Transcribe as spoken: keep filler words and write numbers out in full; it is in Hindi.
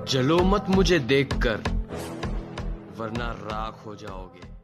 जलो मत मुझे देखकर, वरना राख हो जाओगे।